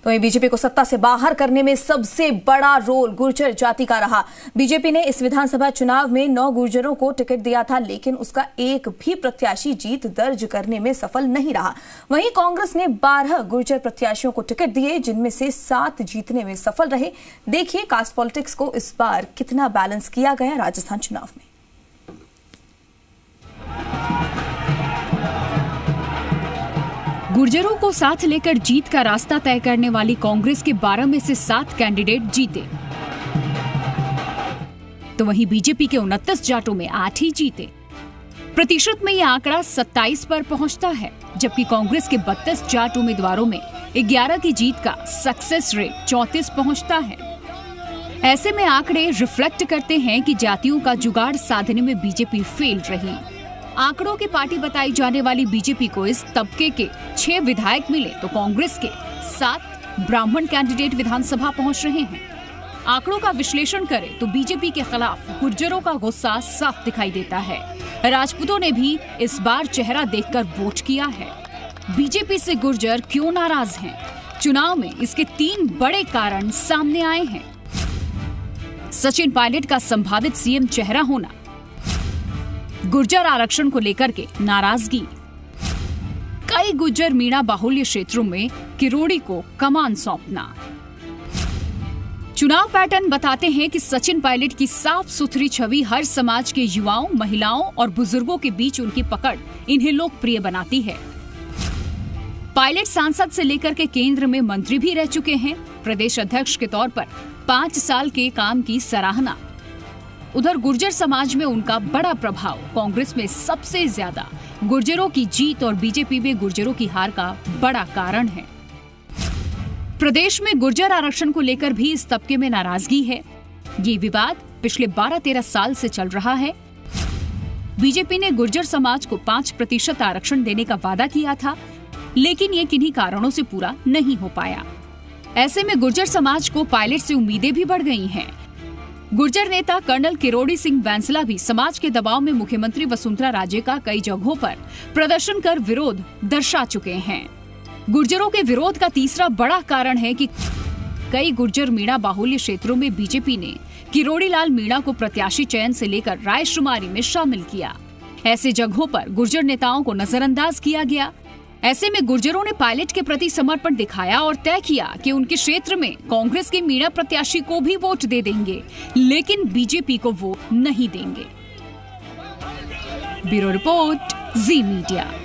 तो वहीं बीजेपी को सत्ता से बाहर करने में सबसे बड़ा रोल गुर्जर जाति का रहा। बीजेपी ने इस विधानसभा चुनाव में 9 गुर्जरों को टिकट दिया था, लेकिन उसका एक भी प्रत्याशी जीत दर्ज करने में सफल नहीं रहा। वहीं कांग्रेस ने 12 गुर्जर प्रत्याशियों को टिकट दिए, जिनमें से 7 जीतने में सफल रहे। देखिए कास्ट पॉलिटिक्स को इस बार कितना बैलेंस किया गया राजस्थान चुनाव में। गुर्जरों को साथ लेकर जीत का रास्ता तय करने वाली कांग्रेस के 12 में से 7 कैंडिडेट जीते, तो वहीं बीजेपी के 29 जाटों में 8 ही जीते। प्रतिशत में यह आंकड़ा 27 पर पहुंचता है, जबकि कांग्रेस के 32 जाट उम्मीदवारों में 11 की जीत का सक्सेस रेट 34 पहुंचता है। ऐसे में आंकड़े रिफ्लेक्ट करते हैं कि जातियों का जुगाड़ साधने में बीजेपी फेल रही। आंकड़ों की पार्टी बताई जाने वाली बीजेपी को इस तबके के 6 विधायक मिले, तो कांग्रेस के 7 ब्राह्मण कैंडिडेट विधानसभा पहुंच रहे हैं। आंकड़ों का विश्लेषण करें तो बीजेपी के खिलाफ गुर्जरों का गुस्सा साफ दिखाई देता है। राजपूतों ने भी इस बार चेहरा देखकर वोट किया है। बीजेपी से गुर्जर क्यों नाराज हैं? चुनाव में इसके 3 बड़े कारण सामने आए हैं। सचिन पायलट का संभावित सीएम चेहरा होना, गुर्जर आरक्षण को लेकर के नाराजगी, कई गुर्जर मीणा बाहुल्य क्षेत्रों में किरोड़ी को कमान सौंपना। चुनाव पैटर्न बताते हैं कि सचिन पायलट की साफ सुथरी छवि हर समाज के युवाओं, महिलाओं और बुजुर्गों के बीच उनकी पकड़ इन्हें लोकप्रिय बनाती है। पायलट सांसद से लेकर के केंद्र में मंत्री भी रह चुके हैं। प्रदेश अध्यक्ष के तौर पर 5 साल के काम की सराहना। उधर गुर्जर समाज में उनका बड़ा प्रभाव, कांग्रेस में सबसे ज्यादा गुर्जरों की जीत और बीजेपी में गुर्जरों की हार का बड़ा कारण है। प्रदेश में गुर्जर आरक्षण को लेकर भी इस तबके में नाराजगी है। ये विवाद पिछले 12-13 साल से चल रहा है। बीजेपी ने गुर्जर समाज को 5% आरक्षण देने का वादा किया था, लेकिन ये किन्हीं कारणों से पूरा नहीं हो पाया। ऐसे में गुर्जर समाज को पायलट से उम्मीदें भी बढ़ गई हैं। गुर्जर नेता कर्नल किरोड़ी सिंह बैंसला भी समाज के दबाव में मुख्यमंत्री वसुंधरा राजे का कई जगहों पर प्रदर्शन कर विरोध दर्शा चुके हैं। गुर्जरों के विरोध का तीसरा बड़ा कारण है कि कई गुर्जर मीणा बाहुल्य क्षेत्रों में बीजेपी ने किरोड़ी लाल मीणा को प्रत्याशी चयन से लेकर रायशुमारी में शामिल किया। ऐसे जगहों पर गुर्जर नेताओं को नजरअंदाज किया गया। ऐसे में गुर्जरों ने पायलट के प्रति समर्पण दिखाया और तय किया कि उनके क्षेत्र में कांग्रेस के मीणा प्रत्याशी को भी वोट दे देंगे, लेकिन बीजेपी को वोट नहीं देंगे। Bureau report, Zee media.